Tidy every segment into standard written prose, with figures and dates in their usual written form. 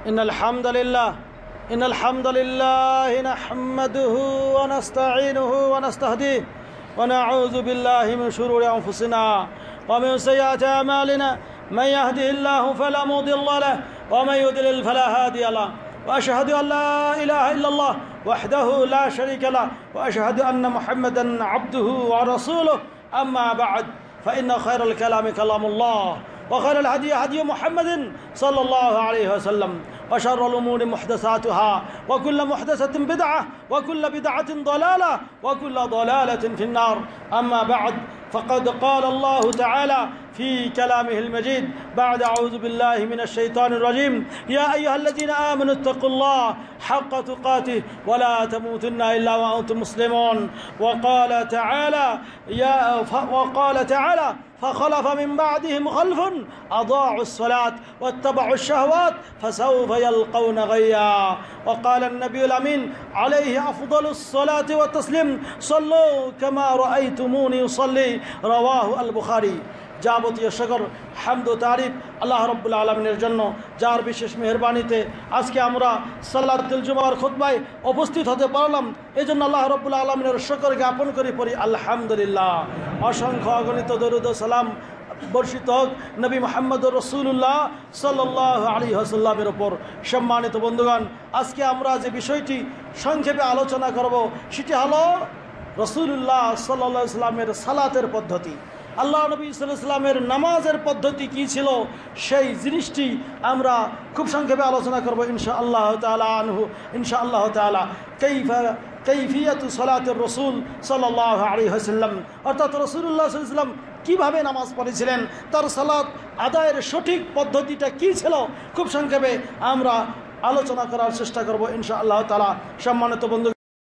إن الحمد لله نحمده ونستعينه ونستهديه ونعوذ بالله من شرور أنفسنا ومن سيئات أعمالنا. من يهده الله فلا مضل له ومن يضلل فلا هادي له. وأشهد أن لا إله إلا الله وحده لا شريك له وأشهد أن محمدا عبده ورسوله. أما بعد فإن خير الكلام كلام الله وخير الهدي هدي محمد صلى الله عليه وسلم وشر الأمور محدثاتها وكل محدثة بدعة وكل بدعة ضلالة وكل ضلالة في النار. أما بعد فقد قال الله تعالى في كلامه المجيد بعد أعوذ بالله من الشيطان الرجيم: يا أيها الذين آمنوا اتقوا الله حق تقاته ولا تموتن إلا وأنتم مسلمون. وقال تعالى فخلف من بعدهم خلف أضاعوا الصلاة واتبعوا الشهوات فسوف يلقون غيا. وقال النبي الأمين عليه أفضل الصلاة والتسليم: صلوا كما رأيتموني يصلي. رواه البخاري. যাবতীয় সকল হামদ ও তারিফ আল্লাহ রাব্বুল আলামিনের জন্য, যার বিশেষ মেহেরবানিতে আজকে আমরা সালাতুল জুমার খুতবায় উপস্থিত হতে পারলাম। এই জন্য আল্লাহ রাব্বুল আলামিনের শুকর জ্ঞাপন করি পড়ি আলহামদুলিল্লাহ। অসংখ্য অগণিত দরুদ ও সালাম বর্ষিত হোক নবী মুহাম্মদ রাসূলুল্লাহ সাল্লাল্লাহু আলাইহি ওয়াসাল্লামের উপর। সম্মানিত বন্ধুগণ, আজকে আমরা যে বিষয়টি সংক্ষেপে আলোচনা করব সেটি হলো রাসূলুল্লাহ সাল্লাল্লাহু আলাইহি ওয়াসাল্লামের সালাতের পদ্ধতি। আল্লাহ নবী সাল্লাল্লাহু আলাইহি ওয়াসাল্লামের নামাজের পদ্ধতি কী ছিল সেই জিনিসটি আমরা খুব সংক্ষেপে আলোচনা করব ইনশাআল্লাহ তাআলা ইনশাআল্লাহ তাআলা। কাইফিয়াতু সালাতের রাসূল সাল্লাল্লাহু আলাইহি ওয়াসাল্লাম, অর্থাৎ রাসূলুল্লাহ সাল্লাল্লাহু আলাইহি ওয়াসাল্লাম কীভাবে নামাজ পড়েছিলেন, তার সালাত আদায়ের সঠিক পদ্ধতিটা কী ছিল, খুব সংক্ষেপে আমরা আলোচনা করার চেষ্টা করব ইনশাআল্লাহ তাআলা। সম্মানিত বন্ধু,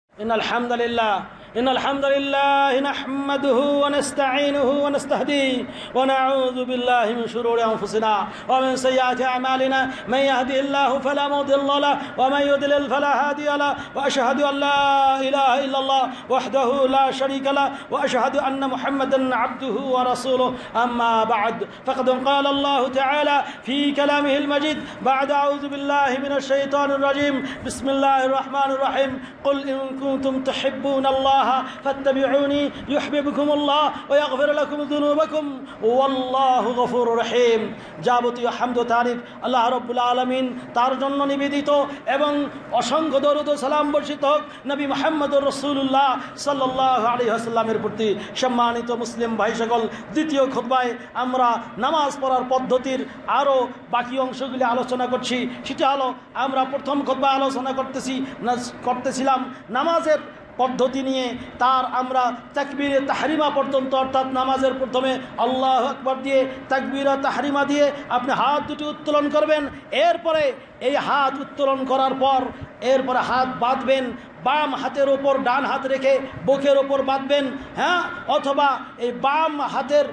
إن الحمد لله نحمده ونستعينه ونستهديه ونعوذ بالله من شرور أنفسنا ومن سيئات أعمالنا. من يهده الله فلا مضل له ومن يضلل فلا هادي له. وأشهد أن لا إله إلا الله وحده لا شريك له وأشهد أن محمدا عبده ورسوله. أما بعد فقد قال الله تعالى في كلامه المجيد بعد أعوذ بالله من الشيطان الرجيم: بسم الله الرحمن الرحيم. قل إن كنتم تحبون الله فاتبعوني يحببكم الله ويغفر لكم ذنوبكم والله غفور رحيم. যাবতীয় হামদ ও তারিফ আল্লাহ রাব্বুল আলামিন তার জন্য নিবেদিত এবং অসংখ্য দরুদ ও সালাম বর্ষিত হোক নবী মুহাম্মদুর রাসূলুল্লাহ সাল্লাল্লাহু আলাইহি ওয়াসাল্লামের প্রতি। সম্মানিত মুসলিম ভাই সকল, দ্বিতীয় খুতবায় আমরা নামাজ পড়ার পদ্ধতির আরও বাকি অংশগুলি আলোচনা করছি। সেটা হলো আমরা প্রথম খুতবায় আলোচনা করতেছিলাম নামাজের পদ্ধতি নিয়ে। তার আমরা তাকবীরে তাহরিমা পর্যন্ত, অর্থাৎ নামাজের প্রথমে আল্লাহু আকবার দিয়ে তাকবীরে তাহরিমা দিয়ে আপনি হাত দুটি উত্তোলন করবেন। এরপরে এই হাত উত্তোলন করার পর এরপরে হাত বাঁধবেন, বাম হাতের ওপর ডান হাত রেখে বুকের ওপর বাঁধবেন, অথবা এই বাম হাতের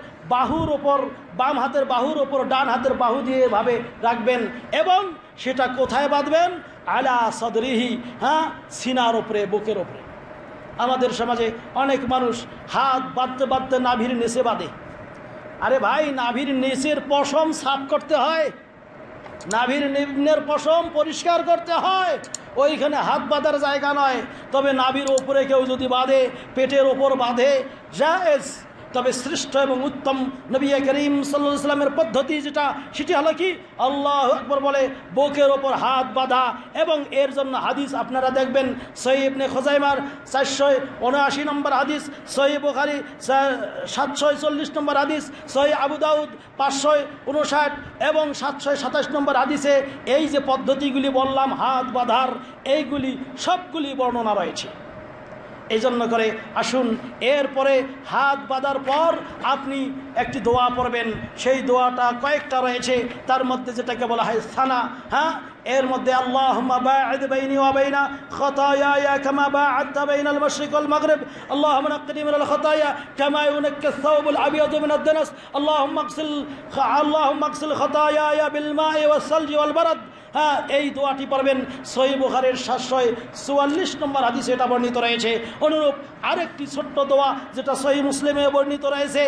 বাহুর ওপর ডান হাতের বাহু দিয়ে এভাবে রাখবেন এবং সেটা কোথায় বাঁধবেন? আলা সদরিহি, সিনার ওপরে, বুকের ওপরে। আমাদের সমাজে অনেক মানুষ হাত বাঁধতে বাঁধতে নাভির নিচে বাঁধে। আরে ভাই, নাভির নিচের পশম সাফ করতে হয়, নাভির নিম্নের পশম পরিষ্কার করতে হয়, ওইখানে হাত বাঁধার জায়গা নয়। তবে নাভির ওপরে কেউ যদি বাঁধে, পেটের ওপর বাঁধে, জায়েজ। তবে শ্রেষ্ঠ এবং উত্তম নবী করিম সাল্লাল্লাহু আলাইহি ওয়াসাল্লামের পদ্ধতি যেটা, সেটি হলো কি? আল্লাহু আকবার বলে বুকের ওপর হাত বাঁধা। এবং এর জন্য হাদিস আপনারা দেখবেন সহিহ ইবনে খুজাইমার 479 নম্বর হাদিস, সহিহ বুখারী 740 নম্বর হাদিস, সহিহ আবু দাউদ 559 এবং 727 নম্বর হাদিসে এই যে পদ্ধতিগুলি বললাম হাত বাঁধার, এইগুলি সবগুলি বর্ণনা রয়েছে। এই জন্য করে আসুন, এরপরে হাত বাঁধার পর আপনি একটি দোয়া পড়বেন। সেই দোয়াটা কয়েকটা রয়েছে, তার মধ্যে যেটাকে বলা হয় সানা। এর মধ্যে আল্লাহুম্মা বা'id বাইনি ওয়া বাইনা খাতায়ায়া কামা বা'আদতা বাইনাল মাশরিক ওয়াল মাগরিব, আল্লাহুম্মা নাক্কিনি মিনাল খাতায়া কামা ইউনাক্কা আস-সাওবুল আবিয়াদু মিনাদ দানাস, আল্লাহুম্মা আগসিল খাতায়ায়া বিল মা'i ওয়াস সালজি ওয়াল বারাদ। এই দোয়াটি পড়বেন। সহিহ বুখারীর 744 নম্বর হাদিসে এটা বর্ণিত রয়েছে। অনুরূপ আরেকটি ছোট্ট দোয়া যেটা সহিহ মুসলিমে বর্ণিত রয়েছে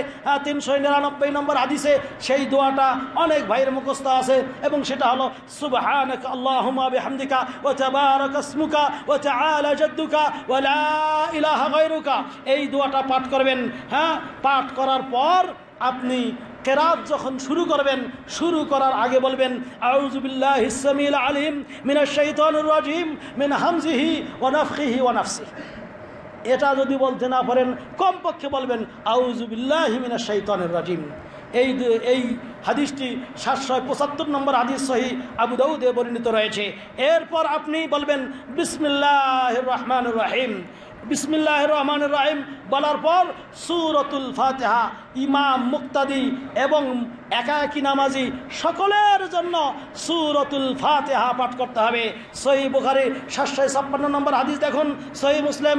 399 নম্বর হাদিসে, সেই দোয়াটা অনেক ভাইয়ের মুখস্থ আছে এবং সেটা হলো সুবহানাকা সুবহানাকা আল্লাহুম্মা বিহামদিকা ওয়া তাবারাকা ইসমুকা ওয়া তাআলা জাদ্দুকা ওয়া লা ইলাহা গায়রুকা, এই দোয়াটা পাঠ করবেন। হ্যাঁ, পাঠ করার পর আপনি কেরাত যখন শুরু করবেন, শুরু করার আগে বলবেন আউযু বিল্লাহিস সামিল আলিম মিনাশ শাইতানির রাজিম মিন হামজিহি ওয়া নাফখিহি ওয়া নাফসিহি। এটা যদি বলতে না পারেন কমপক্ষে বলবেন আউযু বিল্লাহি মিনাশ শাইতানির রাজিম। এই হাদিসটি 775 নম্বর হাদিস সহিহ আবু দাউদে বর্ণিত রয়েছে। এরপর আপনি বলবেন বিসমিল্লাহির রহমানির রহিম। বিসমিল্লাহির রহমানির রহিম বলার পর সূরাতুল ফাতিহা ইমাম, মুক্তাদি এবং একাকী নামাজি সকলের জন্য সূরাতুল ফাতিহা পাঠ করতে হবে। সহিহ বুখারী 756 নম্বর হাদিস দেখুন, সহিহ মুসলিম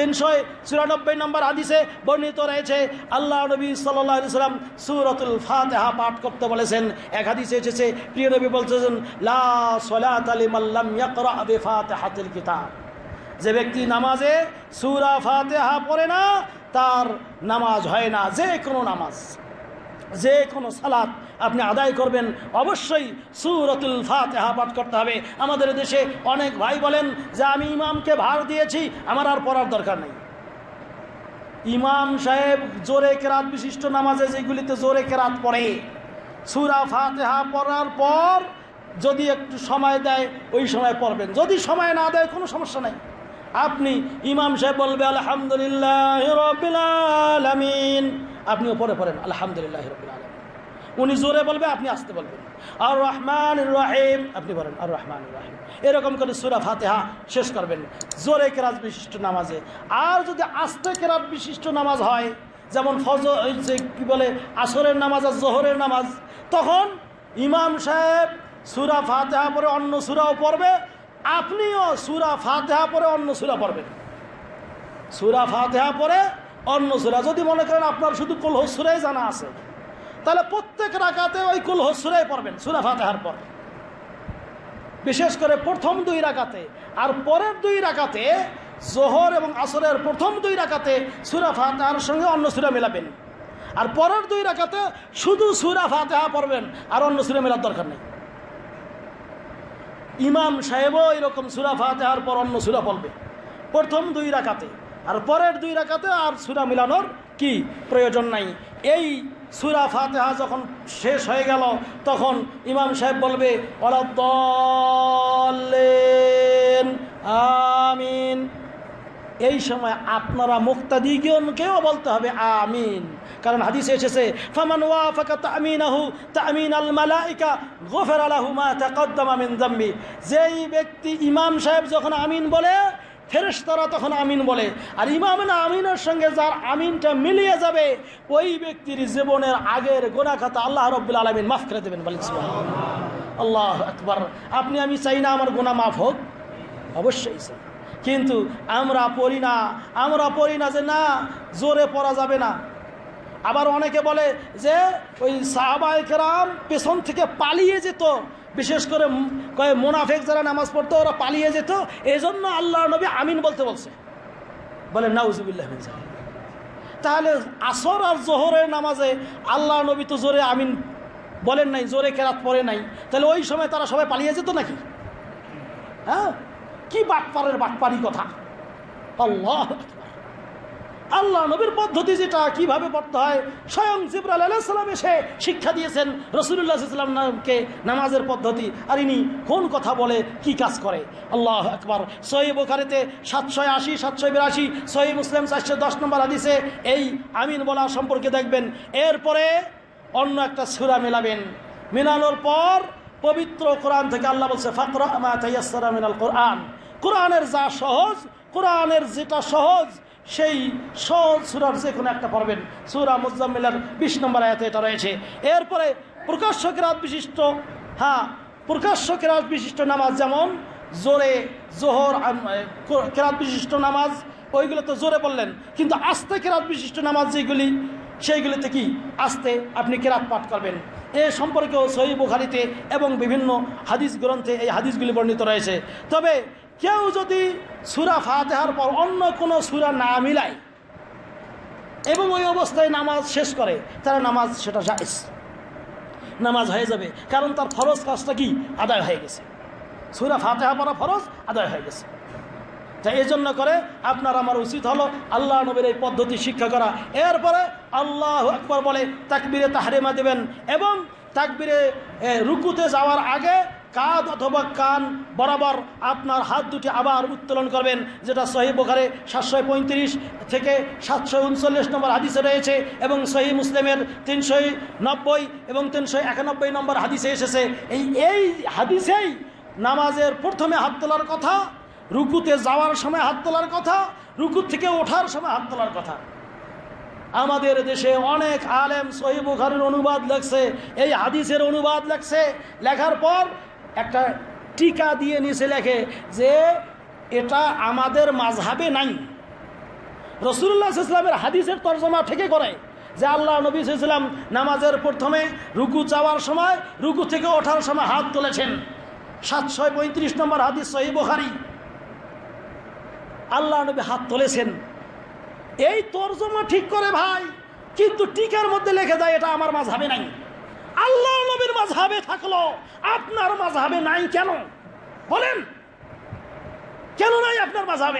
394 নম্বর হাদিসে বর্ণিত রয়েছে আল্লাহ নবী সাল্লাল্লাহু আলাইহি ওয়াসাল্লাম সূরাতুল ফাতিহা পাঠ করতে বলেছেন। এক হাদিসে এসেছে প্রিয় নবী বলছেন লা সালাতা লিমান লাম ইয়াকরা বিফাতিহাতিল কিতাব, যে ব্যক্তি নামাজে সূরা ফাতিহা পড়ে না তার নামাজ হয় না। যে কোনো নামাজ, যে কোনো সালাত আপনি আদায় করবেন অবশ্যই সূরাতুল ফাতিহা পাঠ করতে হবে। আমাদের দেশে অনেক ভাই বলেন যে আমি ইমামকে ভার দিয়েছি, আমার আর পড়ার দরকার নেই। ইমাম সাহেব জোরে কেরাত বিশিষ্ট নামাজে যেগুলিতে জোরে কেরাত পড়ে, সূরা ফাতিহা পড়ার পর যদি একটু সময় দেয় ওই সময় পড়বেন, যদি সময় না দেয় কোনো সমস্যা নাই। আপনি ইমাম সাহেব বলবে আলহামদুলিল্লাহি রাব্বিল আলামিন, আপনিও পরে পড়েন আলহামদুলিল্লাহি রাব্বিল আলামিন। উনি জোরে বলবে, আপনি আস্তে বলবেন আর রহমানির রহিম, আপনি বলেন আর রহমানির রহিম। এরকম করে সূরা ফাতিহা শেষ করবেন জোরে কেরাত বিশিষ্ট নামাজে। আর যদি আস্তে কেরাত বিশিষ্ট নামাজ হয়, যেমন ফজর, যে কি বলে আসরের নামাজ আর জোহরের নামাজ, তখন ইমাম সাহেব সূরা ফাতিহা পরে অন্য সূরাও পড়বে, আপনিও সূরা ফাতিহা পরে অন্য সূরা পড়বেন। সূরা ফাতিহা পরে অন্য সূরা, যদি মনে করেন আপনার শুধু কুল হু সূরাই জানা আছে, তাহলে প্রত্যেক রাকাতে ওই কুল হু সূরাই পড়বেন সূরা ফাতিহার পর। বিশেষ করে প্রথম 2 রাকাতে আর পরের 2 রাকাতে, জোহর এবং আসরের প্রথম 2 রাকাতে সূরা ফাতিহার সঙ্গে অন্য সূরা মেলাবেন, আর পরের 2 রাকাতে শুধু সূরা ফাতিহা পড়বেন, আর অন্য সূরা মেলার দরকার নেই। ইমাম সাহেবও এরকম সূরা ফাতিহার পর অন্য সূরা পড়বে প্রথম 2 রাকাতে, আর পরের 2 রাকাতে আর সূরা মিলানোর কি প্রয়োজন নাই। এই সূরা ফাতিহা যখন শেষ হয়ে গেল তখন ইমাম সাহেব বলবে ওয়ালাদ-দাল্লিন আমিন। এই সময় আপনারা মুক্তাদিগণকেও বলতে হবে আমিন, কারণ হাদিসে এসেছে ফামান ওয়াফাকা তামিনাহু তামিনাল মালাইকা গুফিরা লাহু মা তাকদ্দামা মিন যামবি। যেই ব্যক্তি ইমাম সাহেব যখন আমিন বলে, ফেরেশতারা তখন আমিন বলে, আর ইমামের আমিনের সঙ্গে যার আমিনটা মিলিয়ে যাবে ওই ব্যক্তির জীবনের আগের গুনাহ খাতা আল্লাহ রাব্বুল আলামিন মাফ করে দেবেন। বলেন সুবহানাল্লাহ, আল্লাহু আকবার। আপনি আমি চাই না আমার গুনাহ মাফ হোক, অবশ্যই চাই, কিন্তু আমরা পড়ি না যে না জোরে পড়া যাবে না। আবার অনেকে বলে যে ওই সাহাবায়ে কেরাম পেছন থেকে পালিয়ে যেত, বিশেষ করে মুনাফিক যারা নামাজ পড়তো ওরা পালিয়ে যেত, এই জন্য আল্লাহ নবী আমিন বলতে বলছে। বলে নাউজুবিল্লাহ মিন যালিক। তাহলে আসর আর জোহরের নামাজে আল্লাহ নবী তো জোরে আমিন বলেন নাই, জোরে কেরাত পড়ে নাই, তাহলে ওই সময় তারা সবাই পালিয়ে যেত নাকি? হ্যাঁ, কি বাটপারি কথা। আল্লাহ নবীর পদ্ধতি যেটা কিভাবে পড়তে হয়, স্বয়ং জিবরাইল আলাইহিস সালাম এসে শিক্ষা দিয়েছেন রাসূলুল্লাহ সাল্লাল্লাহু আলাইহি ওয়াসাল্লামকে নামাজের পদ্ধতি, আর ইনি কোন কথা বলে কি কাজ করে। আল্লাহু আকবার। সহিহ বুখারীতে 780, 782, সহিহ মুসলিম 410 নম্বর হাদিসে এই আমিন বলা সম্পর্কে দেখবেন। এরপরে অন্য একটা সূরা মেলাবেন, মেলানোর পর পবিত্র কোরআন থেকে আল্লাহ বলছে ফাকরা মা তায়াসসারা মিনাল কোরআন। কোরআনের যা সহজ, কোরআনের যেটা সহজ সেই সহজ সূরার যে কোনো একটা পড়বেন। সূরা মুজাম্মিলের 20 নম্বর আয়াতে এটা রয়েছে। এরপরে প্রকাশ্য কেরাত বিশিষ্ট, প্রকাশ্য কেরাত বিশিষ্ট নামাজ, যেমন জোরে জোহর কেরাত বিশিষ্ট নামাজ, ওইগুলো তো জোরে বললেন, কিন্তু আস্তে কেরাত বিশিষ্ট নামাজ যেগুলি, সেইগুলিতে কি আস্তে আপনি কেরাত পাঠ করবেন। এ সম্পর্কেও সহিহ বুখারীতে এবং বিভিন্ন হাদিস গ্রন্থে এই হাদিসগুলি বর্ণিত রয়েছে। তবে কেউ যদি সূরা ফাতিহার পর অন্য কোনো সূরা না মিলায় এবং ওই অবস্থায় নামাজ শেষ করে, তার নামাজ সেটা জায়েজ, নামাজ হয়ে যাবে, কারণ তার ফরজ কাজটা কি আদায় হয়ে গেছে। সূরা ফাতিহা পড়া ফরজ আদায় হয়ে গেছে। তাই এই জন্য করে আপনার আমার উচিত হলো আল্লাহ নবীর এই পদ্ধতি শিক্ষা করা। এরপরে আল্লাহু আকবার বলে তাকবীরে তাহরিমা দেবেন এবং তাকবীরে রুকুতে যাওয়ার আগে কাঁধ অথবা কান বরাবর আপনার হাত দুটি আবার উত্তোলন করবেন, যেটা সহিহ বুখারী 735 থেকে 739 নম্বর হাদিসে রয়েছে এবং সহিহ মুসলিমের 390 এবং 391 নম্বর হাদিসে এসেছে। এই হাদিসেই নামাজের প্রথমে হাত তোলার কথা, রুকুতে যাওয়ার সময় হাত তোলার কথা, রুকু থেকে ওঠার সময় হাত তোলার কথা। আমাদের দেশে অনেক আলেম সহিহ বুখারীর অনুবাদ লেখছে, এই হাদিসের অনুবাদ লেখছে, লেখার পর একটা টিকা দিয়ে নিচে লেখে যে এটা আমাদের মাযহাবে নাই। রাসূলুল্লাহ সাল্লাল্লাহু আলাইহি ওয়াসাল্লামের হাদিসের তরজমা থেকে করে যে আল্লাহ নবী সাল্লাল্লাহু আলাইহি ওয়াসাল্লাম নামাজের প্রথমে রুকু যাওয়ার সময়, রুকু থেকে ওঠার সময় হাত তুলেছেন। 735 নম্বর হাদিস সহিহ বুখারী, আল্লাহ নবী হাত তুলেছেন। এই তরজমা ঠিক করে ভাই, কিন্তু টিকার মধ্যে লিখে যায় এটা আমার মাযহাবে নাই। আল্লাহ নবীর মাযহাবে থাকলো আপনার মাযহাবে নাই কেন? বলেন কেন নাই আপনার মাযহাবে?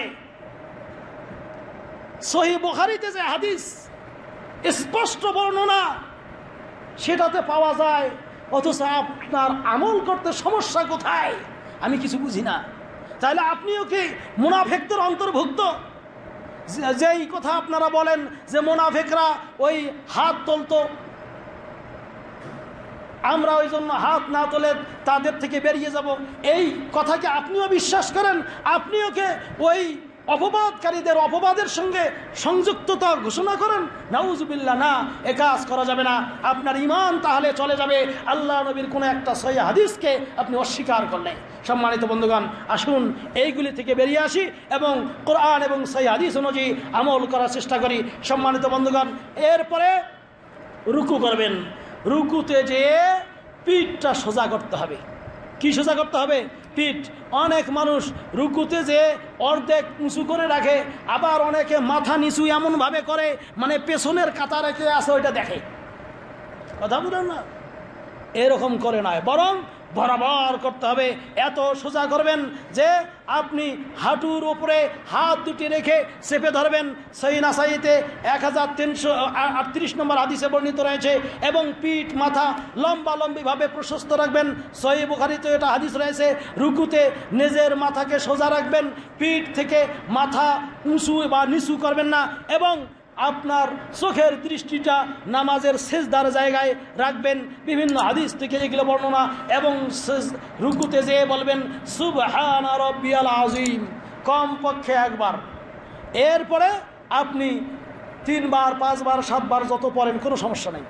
সহিহ বুখারীতে যে হাদিস স্পষ্ট বর্ণনা সেটাতে পাওয়া যায়, অথচ আপনার আমল করতে সমস্যা কোথায় আমি কিছু বুঝি না। তাহলে আপনিও কি মুনাফিকদের অন্তর্ভুক্ত? যেই কথা আপনারা বলেন যে মুনাফিকরা ওই হাত তুলতো, আমরা ওই জন্য হাত না তুলে তাদের থেকে বেরিয়ে যাব, এই কথাকে আপনিও বিশ্বাস করেন? আপনিও কে ওই অপবাদকারীদের অপবাদের সঙ্গে সংযুক্ততা ঘোষণা করেন? নাউজুবিল্লাহ, না, এ কাজ করা যাবে না। আপনার ঈমান তাহলে চলে যাবে আল্লাহ নবীর কোনো একটা সহিহ হাদিসকে আপনি অস্বীকার করলে। সম্মানিত বন্ধুগণ, আসুন এইগুলি থেকে বেরিয়ে আসি এবং কোরআন এবং সহিহ হাদিস অনুযায়ী আমল করার চেষ্টা করি। সম্মানিত বন্ধুগণ, এরপরে রুকু করবেন। রুকুতে যেয়ে পিঠটা সোজা করতে হবে। কি সোজা করতে হবে? পিঠ। অনেক মানুষ রুকুতে যে অর্ধেক উঁচু করে রাখে, আবার অনেকে মাথা নিচু এমনভাবে করে মানে পেছনের কাতা রেখে আসে, ওইটা দেখে। কথা বলেন না, এরকম করে নয়, বরং বরাবর করতে হবে। এত সোজা করবেন যে আপনি হাঁটুর উপরে হাত দুটি রেখে চেপে ধরবেন। সহিহ নাসাইতে 1338 নম্বর হাদিসে বর্ণিত রয়েছে। এবং পিঠ মাথা লম্বালম্বিভাবে প্রশস্ত রাখবেন। সহিহ বুখারীতে এটা হাদিস রয়েছে। রুকুতে নিজের মাথাকে সোজা রাখবেন, পিঠ থেকে মাথা উঁচু বা নিচু করবেন না, এবং আপনার চোখের দৃষ্টিটা নামাজের সেজদার জায়গায় রাখবেন। বিভিন্ন হাদিস থেকে এগুলো বর্ণনা। এবং রুকুতে যেয়ে বলবেন সুবহানা রাব্বিয়াল আযীম, কমপক্ষে একবার। এরপরে আপনি 3 বার 5 বার 7 বার যত পড়েন কোনো সমস্যা নেই।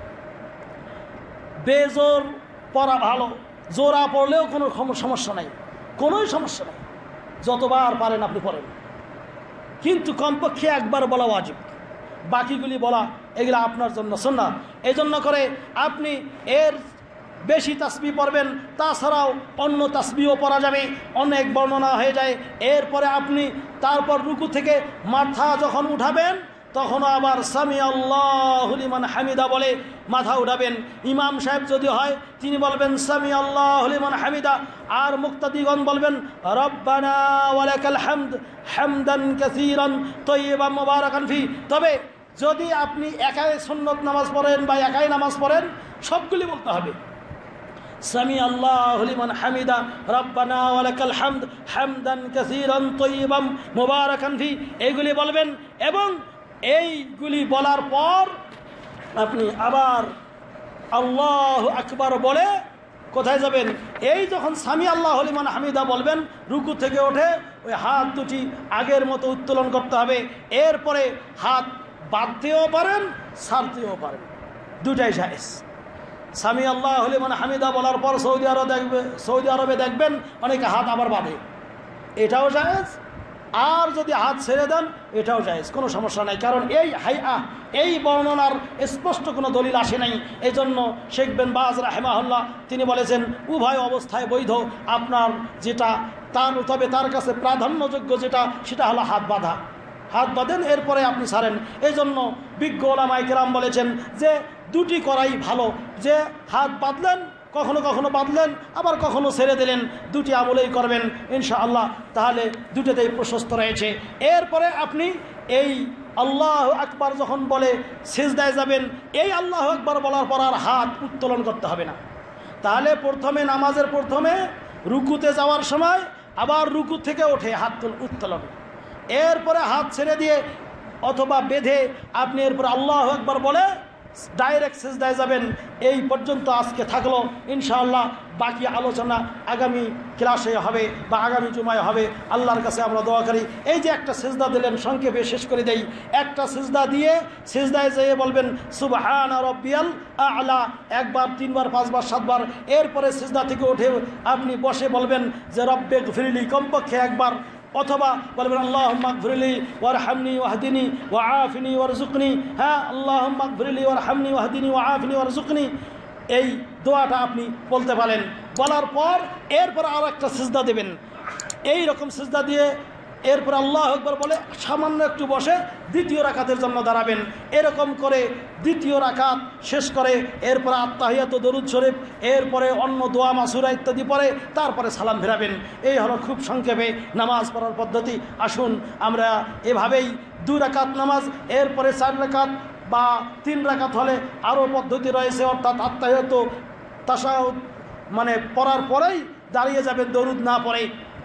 বেজোর পড়া ভালো, জোড়া পড়লেও কোনো সমস্যা নেই, কোনোই সমস্যা নেই। যতবার পারেন আপনি পড়েন, কিন্তু কমপক্ষে একবার বলা ওয়াজিব। বাকিগুলি বলা এগুলো আপনার জন্য সুন্নাত। এই জন্য করে আপনি এর বেশি তাসবিহ পড়বেন, তাছাড়াও অন্য তাসবিহও পড়া যাবে, অনেক বর্ণনা হয়ে যায়। এরপরে আপনি তারপর রুকু থেকে মাথা যখন উঠাবেন তখনও আবার সামি আল্লাহু লিমান হামিদা বলে মাথা উঠাবেন। ইমাম সাহেব যদি হয় তিনি বলবেন সামি আল্লাহু লিমান হামিদা, আর মুক্তাদিগণ বলবেন রব্বানা ওয়ালাকাল হামদ হামদান কাসীরান তাইয়িবান মুবারাকান ফি। তবে যদি আপনি একাই সুন্নত নামাজ পড়েন বা একাই নামাজ পড়েন, সবগুলি বলতে হবে সামি আল্লাহু লিমান হামিদা রব্বানা ওয়ালাকাল হামদ হামদান কাসীরান তাইয়িবান মুবারাকান ফি, এইগুলি বলবেন। এবং এইগুলি বলার পর আপনি আবার আল্লাহু আকবার বলে কোথায় যাবেন? এই যখন সামি আল্লাহু লিমান হামিদা বলবেন, রুকু থেকে ওঠে ওই হাত দুটি আগের মতো উত্তোলন করতে হবে। এরপরে হাত বাঁধতেও পারেন, ছাড়তেও পারেন, দুটাই জায়েজ। সামি আল্লাহু লিমান হামিদা বলার পর সৌদি আরবে দেখবেন অনেকে হাত আবার বাঁধে, এটাও জায়েজ। আর যদি হাত ছেড়ে দেন এটাও জায়েজ, কোনো সমস্যা নাই। কারণ এই বর্ণনার স্পষ্ট কোনো দলিল আসে নাই। এই জন্য শেখ বিন বাজ রাহিমাহুল্লাহ তিনি বলেছেন উভয় অবস্থায় বৈধ। আপনার যেটা তবে তার কাছে প্রাধান্যযোগ্য যেটা সেটা হলো হাত বাঁধা। হাত বাঁধেন, এরপরে আপনি ছাড়েন। এই জন্য বিজ্ঞ ওলামায়ে কেরাম বলেছেন যে দুটি করাই ভালো, যে হাত বাঁধলেন কখনো কখনো বাঁধলেন, আবার কখনো ছেড়ে দিলেন, দুটি আমলেই করবেন ইনশাআল্লাহ, তাহলে দুটোতেই প্রশস্ত রয়েছে। এরপরে আপনি এই আল্লাহ আকবার যখন বলে সিজদায় যাবেন, এই আল্লাহ আকবার বলার পর আর হাত উত্তোলন করতে হবে না। তাহলে প্রথমে নামাজের প্রথমে রুকুতে যাওয়ার সময় আবার রুকু থেকে ওঠে হাত উত্তোলন, এরপরে হাত ছেড়ে দিয়ে অথবা বেঁধে আপনি এরপর আল্লাহ আকবার বলে ডাইরেক্ট সিজদায় যাবেন। এই পর্যন্ত আজকে থাকলো ইনশাআল্লাহ। বাকি আলোচনা আগামী ক্লাসে হবে বা আগামী জুমায় হবে। আল্লাহর কাছে আমরা দোয়া করি, এই যে একটা সিজদা দিলেন, সংক্ষেপে শেষ করে দেই। একটা সিজদা দিয়ে সিজদায় যেয়ে বলবেন সুবহান রব্বিয়াল আ'লা, একবার, তিনবার, পাঁচবার, সাতবার। এরপরে সিজদা থেকে উঠে আপনি বসে বলবেন যে রব্বে গফিরলি, কমপক্ষে একবার, অথবা বলবেন আল্লাহুম্মা গফিরলি ওয়ারহামনি ওয়াহদিনি ওয়াআফিনি ওয়ারযুকনি। হ্যাঁ, আল্লাহুম্মা গফিরলি ওয়ারহামনি ওয়াহদিনি ওয়াআফিনি ওয়ারযুকনি, এই দোয়াটা আপনি বলতে পারেন। বলার পর এরপর আর একটা সিজদা দেবেন। এই রকম সিজদা দিয়ে এরপর আল্লাহ আকবার বলে সামান্য একটু বসে দ্বিতীয় রাকাতের জন্য দাঁড়াবেন। এরকম করে দ্বিতীয় রাকাত শেষ করে এরপরে আত্তাহিয়াত, দরুদ শরীফ, এরপরে অন্য দোয়া মাসুরা ইত্যাদি পরে তারপরে সালাম ফেরাবেন। এই হলো খুব সংক্ষেপে নামাজ পড়ার পদ্ধতি। আসুন আমরা এভাবেই 2 রাকাত নামাজ, এরপরে 4 রাকাত বা 3 রাকাত হলে আরও পদ্ধতি রয়েছে, অর্থাৎ আত্তাহিয়াত তাশাহুদ মানে পড়ার পরেই দাঁড়িয়ে যাবেন দরুদ না পড়ে।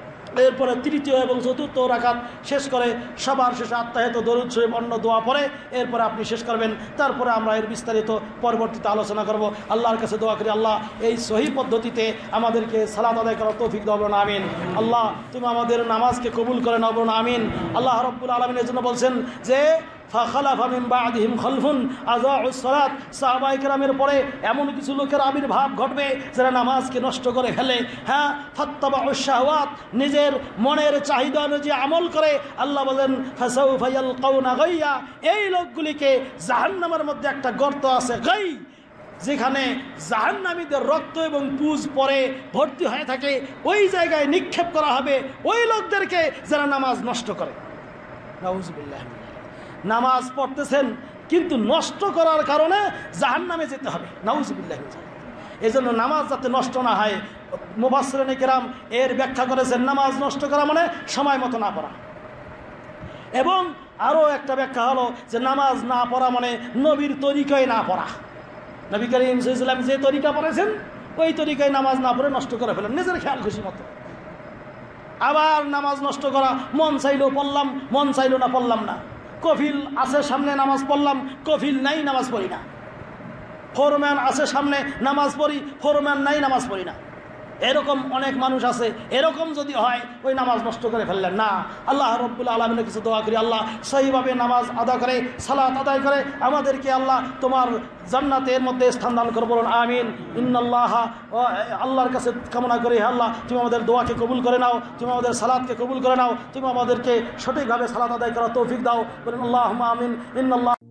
এরপরে তৃতীয় এবং চতুর্থ রাকাত শেষ করে সবার শেষে আত্তাহিয়াত, দরুদ শরীফ, অন্য দোয়া পড়ে এরপরে আপনি শেষ করবেন। তারপরে আমরা এর বিস্তারিত পরবর্তীতে আলোচনা করব। আল্লাহর কাছে দোয়া করি, আল্লাহ এই সহি পদ্ধতিতে আমাদেরকে সালাত আদায় করার তৌফিক দাও না, আমিন। আল্লাহ তুমি আমাদের নামাজকে কবুল করে নাও না, আমিন। আল্লাহ রাব্বুল আলামিনের জন্য বলছেন যে ফাখালাফা মিন বা'দিহিম খালফুন আযাউস সালাত, সাহাবায়ে কেরামের পরে এমন কিছু লোকের আবির্ভাব ঘটবে যারা নামাজকে নষ্ট করে ফেলে। হ্যাঁ, ফাত্তাবাউশ শাহওয়াত, নিজের মনের চাহিদা অনুযায়ী আমল করে। আল্লাহ বলেন ফাসাউফা ইয়ালকাউনা গাইয়া, এই লোকগুলিকে জাহান্নামের মধ্যে একটা গর্ত আছে, গাই, যেখানে জাহান্নামীদের রক্ত এবং পুজ পরে ভর্তি হয়ে থাকে, ওই জায়গায় নিক্ষেপ করা হবে ওই লোকদেরকে যারা নামাজ নষ্ট করে। নাউযুবিল্লাহ। নামাজ পড়তেছেন কিন্তু নষ্ট করার কারণে জাহান্নামে যেতে হবে, নাউযুবিল্লাহ। এই জন্য নামাজ যাতে নষ্ট না হয়, মুফাসসিরিনে কেরাম এর ব্যাখ্যা করেছেন নামাজ নষ্ট করা মানে সময় মতো না পড়া। এবং আরও একটা ব্যাখ্যা হলো যে নামাজ না পড়া মানে নবীর তরিকায় না পড়া। নবী করিম সাল্লাল্লাহু আলাইহি ওয়াসাল্লাম যে তরিকা পড়েছেন ওই তরিকায় নামাজ না পড়ে নষ্ট করে ফেলেন নিজের খেয়াল খুশি মতো। আবার নামাজ নষ্ট করা, মন চাইলেও পড়লাম, মন চাইলেও না পড়লাম না। কফিল আছে সামনে, নামাজ পড়লাম, কফিল নাই, নামাজ পড়ি না। ফোরম্যান আছে সামনে, নামাজ পড়ি, ফোরম্যান নাই, নামাজ পড়ি না। এরকম অনেক মানুষ আছে। এরকম যদি হয় ওই নামাজ নষ্ট করে ফেললেন না। আল্লাহ রাব্বুল আলামিনের কাছে দোয়া করি, আল্লাহ সহিভাবে নামাজ আদা করে, সালাত আদায় করে আমাদেরকে আল্লাহ তোমার জান্নাতের মধ্যে স্থান দান করো, বলুন আমিন। ইন্নাল্লাহ, আল্লাহর কাছে কামনা করি, আল্লাহ তুমি আমাদের দোয়াকে কবুল করে নাও, তুমি আমাদের সালাতকে কবুল করে নাও, তুমি আমাদেরকে সঠিকভাবে সালাত আদায় করার তৌফিক দাও, বলুন আল্লাহুম্মা আমিন। ইন্নাল্লাহ